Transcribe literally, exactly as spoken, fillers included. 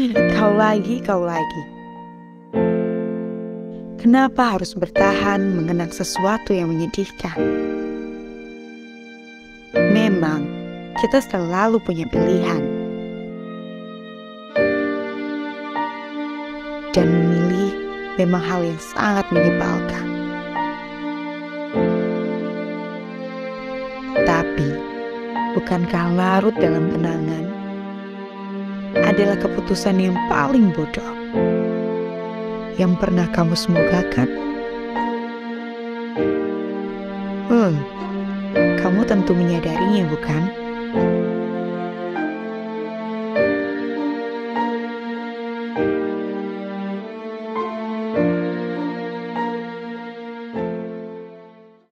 Kau lagi, kau lagi. Kenapa harus bertahan mengenang sesuatu yang menyedihkan? Memang, kita selalu punya pilihan. Dan memilih memang hal yang sangat menyebalkan. Tapi, bukankah larut dalam kenangan adalah keputusan yang paling bodoh yang pernah kamu semogakan? Hmm, kamu tentu menyadarinya, bukan?